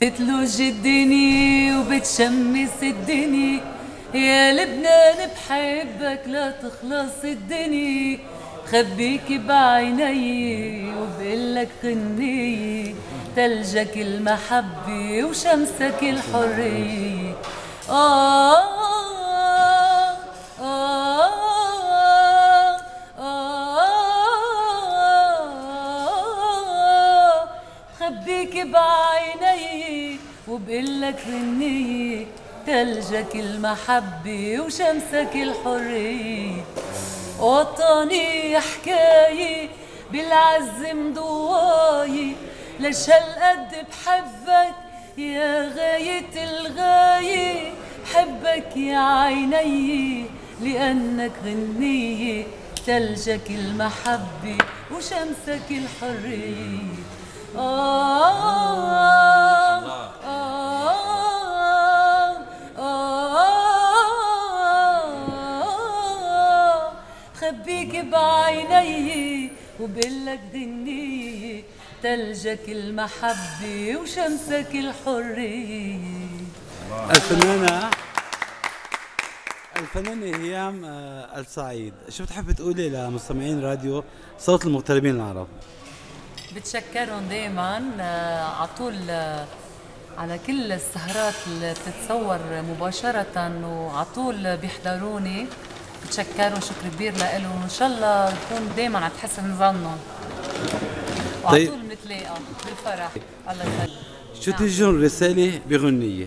بتلوج الدنيا وبتشمس الدنيا، يا لبنان بحبك لا تخلص الدنيا، خبيك بعيني وبقلك غنية، تلجك المحبة وشمسك الحرية. آه آه خبيك بعيني وبقلك غنية، تلجك المحبة وشمسك الحرية. وطني حكاية بالعز مضواي، ليش هالقد بحبك يا غاية الغاية، بحبك يا عيني لأنك غنية، تلجك المحبة وشمسك الحرية. خبيك بعيني وبقلك غنية، تلجك المحبة وشمسك الحرية. الفنانة هيام السعيد، شو بتحب تقولي لمستمعين راديو صوت المغتربين العرب؟ بتشكرهم دايما على طول على كل السهرات اللي بتتصور مباشرة وعلى طول بيحضروني، بتشكرهم شكر كبير لهم، وان شاء الله يكون دايما على حسن ظنهم وعلى طول بنتلاقى بالفرح. الله يخليك. شو تجون رسالة بغنية؟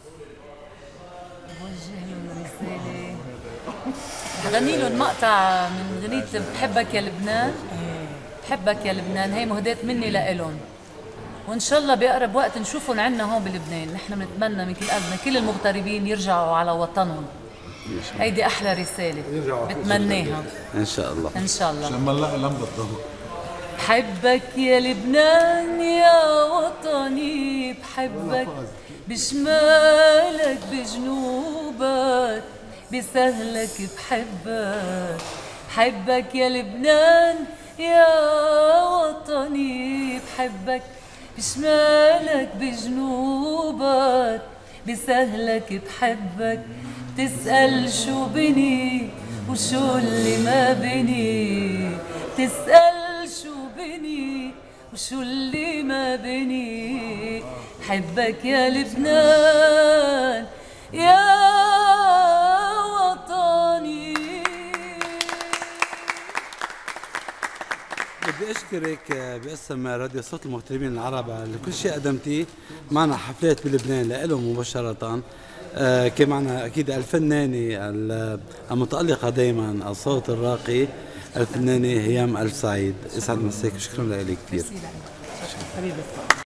بوجه لهم رسالة، غني لهم مقطع من غنية بحبك يا لبنان. بحبك يا لبنان هي مهداة مني لإلهم، وإن شاء الله بأقرب وقت نشوفهم عنا هون بلبنان. نحن بنتمنى من كل قلبنا كل المغتربين يرجعوا على وطنهم، هيدي أحلى رسالة بتمناها إن شاء الله. إن شاء الله. لما نلاقي لمبة الضوء. بحبك يا لبنان يا وطني، بحبك بشمالك بجنوبك بسهلك بحبك. بحبك يا لبنان يا وطني، بحبك بشمالك بجنوبك بسهلك بحبك. تسأل شو بني وشو اللي ما بني، تسأل شو بني وشو اللي ما بني. بحبك يا لبنان يا وطني. بدي أشكرك باسم راديو صوت المغتربين العرب على كل شيء قدمتيه معنا حفلات بلبنان لإلهم مباشرة. كان معنا أكيد الفنانة المتألقة دائما الصوت الراقي الفنانة هيام السعيد. يسعد مساك، شكرا لك كثير.